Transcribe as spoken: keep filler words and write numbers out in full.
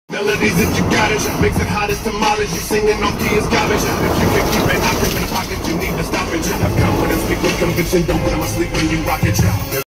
Melodies that you got it, makes it hot as tamales. You singing on key is garbage. If you can keep it hot in the pocket, you need to stop it. Have confidence, speak with conviction. Don't come asleep when you rock it.